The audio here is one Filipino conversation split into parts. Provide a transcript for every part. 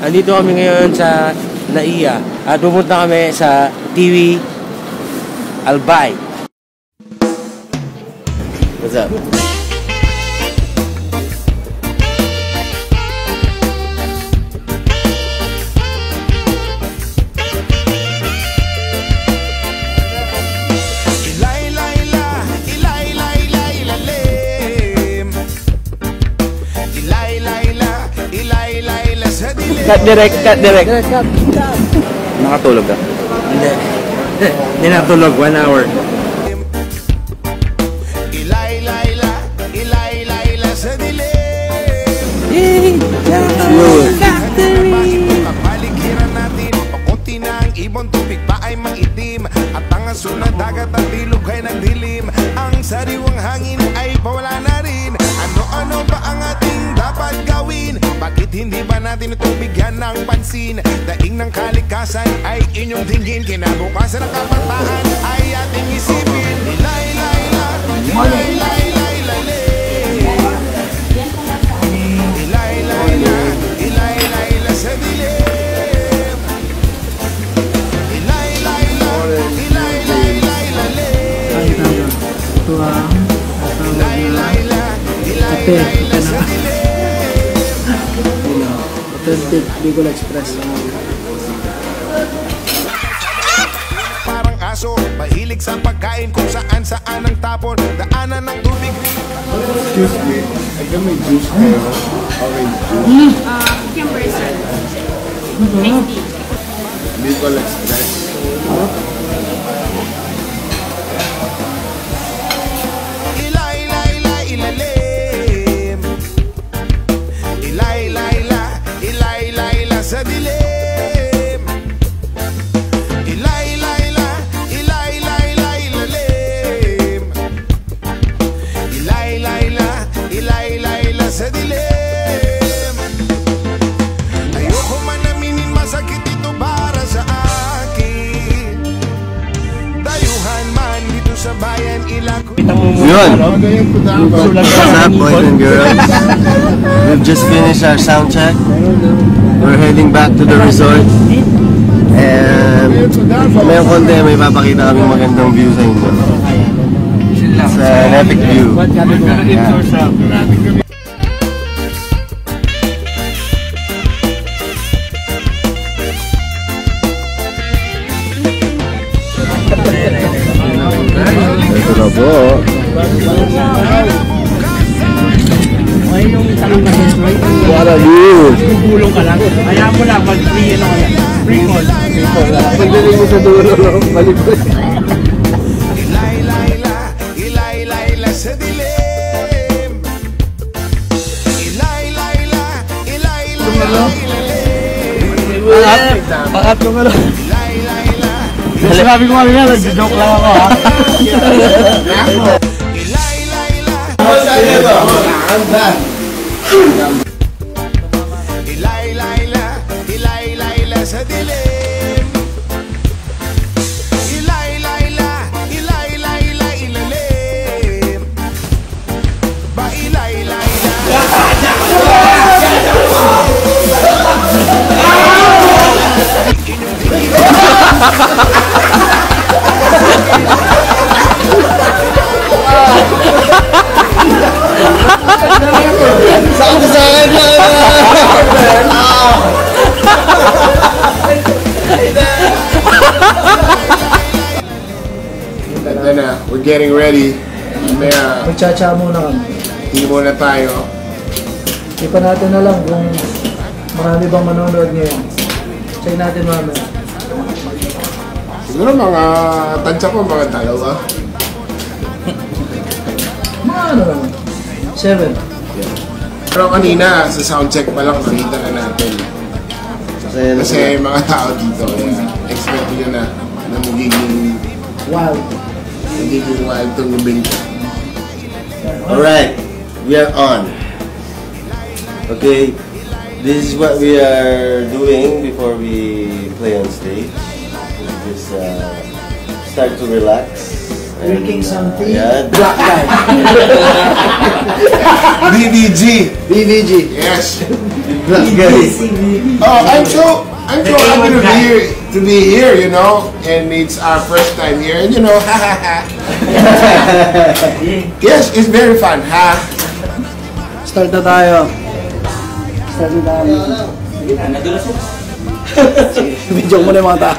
Andito kami ngayon sa Naiya at pupunta kami sa Tiwi, Albay. What's up? Cut direct. Nakatulog ka? Hindi. Hindi natulog, 1 hour. Kapaligiran natin, pakunti na ang ibon, tubig pa ay maitim, at ang aso na dagat at ilog ay nagdilim. Ang sariwang hangin ay pawala na rin. Ano-ano ba ang ating dapat gawin? Bakit hindi ba natin ito bigyan ng pansin? Daing ng kalikasan ay inyong tingin, kinabukasan ng kabataan ay ating isipin. Ilay-layla, ilay-layla-lay. Ilay-layla, ilay-layla sa dilim. Ilay-layla, ilay-layla-lay. Ito ang Ilay-layla, ilay-layla sa dilim. authentic Bicol Express. Parang aso, mahilig sa pagkain, kung saan-saan ang tapon, daanan ng tubig. Excuse me, I got my juice there. Orange juice. Cucumber sir. Iced tea. Bicol Express. Ilay-layla, ilalim. Ilay-layla, ilay-layla sa dilim. Ilay-layla, ilay-layla, ilalim. Ilay-layla, ilay-layla sa dilim. Ayoko man aminin, masakit ito para sa akin. Dayuhan man dito sa bayan, ilako. Yun! What's up, boys and girls? We've just finished our sound check. We're heading back to the resort. And may konti, may papakita kaming magandang view sa inyo. It's an epic view. Yeah. Ito na po. What a view! Gugulong ka lang. Ayaw mo lang, mag-free ano ka lang. Free call. Pagdating mo sa dulo, malipot. Ilay-layla, ilay-layla sa dilim. Ilay-layla, ilay-layla, ilalim. Pangatlo ka lang. Ilay-layla, Sabi ko kami nga, nag-joke lang ako ha. ilay-layla, ilay-layla, ilay-layla sa dilim. Ilay-layla, ilay-layla, ilalim. Ba ilay-layla. Ito na, we're getting ready. Magtsatsa muna kami. Hindi muna tayo. Ipa natin na lang kung marami bang manonood ngayon. Check natin mamaya. Siguro mga tansya ko, mga dalawa. Mga ano lang. 7. Pero kanina, sa soundcheck pa lang, nakita na natin. Kasi mga tao dito, expect nyo na magiging Wow. wild itong lubing. Alright, we are on. Okay, this is what we are doing before we play on stage. We just start to relax Drinking something. Ayan. Black guy. BBG. BBG. Yes. Black guys. Oh, I'm so happy to be here, you know, and it's our first time here, and you know, yes, it's very fun, ha. Start na tayo. Start na tayo. Video mo na yung mga tao.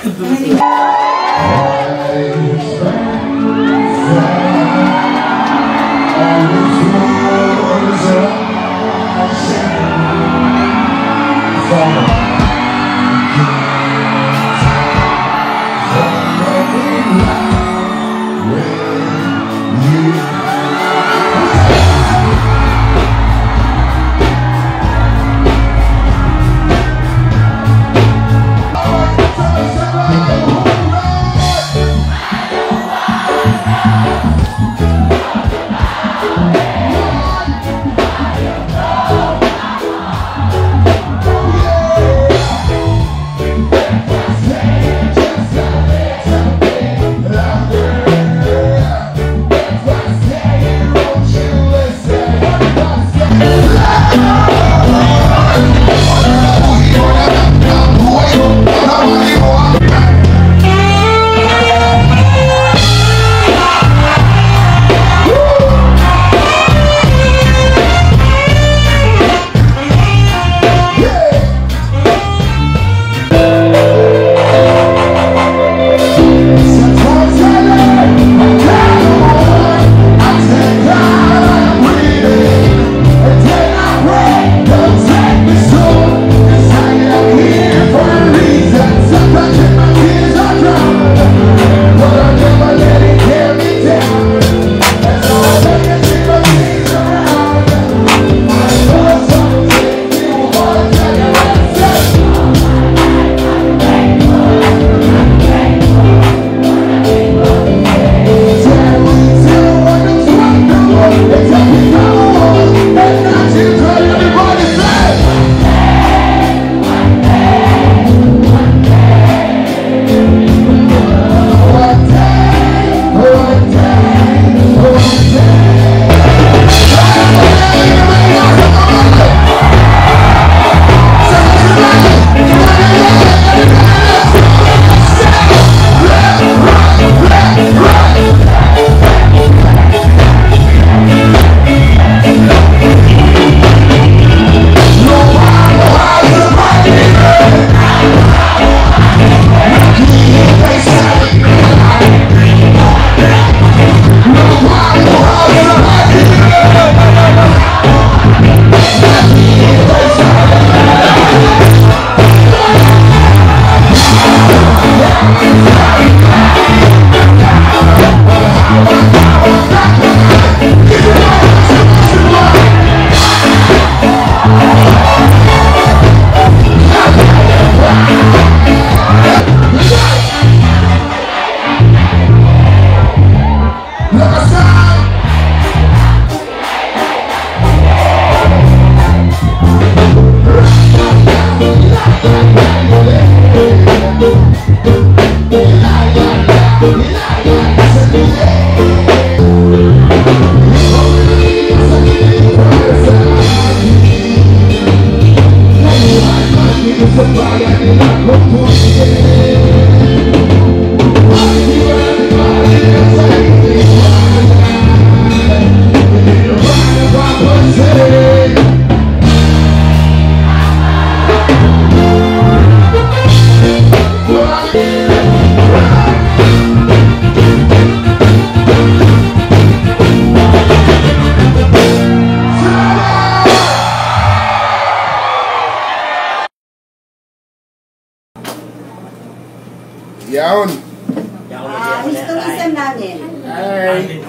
Yaon. Historism namin. Ay.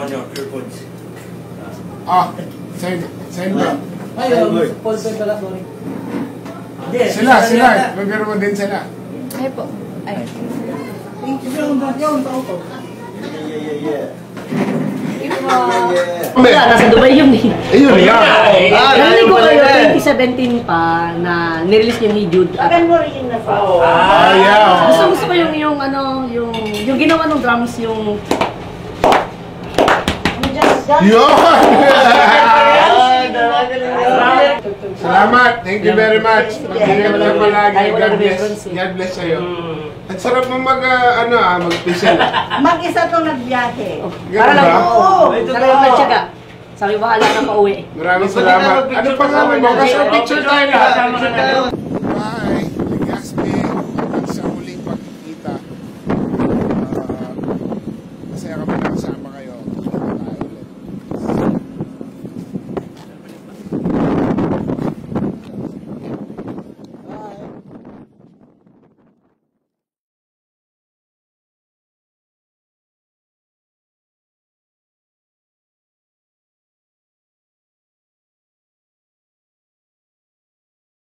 Ah, sa'yo ba? Ayun, Paul pala, sorry. Sila. Magkaroon mo din sila. Ay po. Ay. Yung tao ko. Wala, nasa Dubai yun eh. Ayun, yan. Narinig ko kayo 2017 pa na nirelease yung ni Jude. Yeah. Gusto ko yung ginawa ng drums yung Yun! Salamat. Thank you very much. Mag-ingat ka palagi. God bless sa'yo. At sarap mo mag-special. Mag-isa itong nagbiyahe. Para lang ba? po. Para lang magtyaga. Sabi bahala na pauwi. Maraming salamat. Ano pa nga mo? Kasi picture tayo lahat.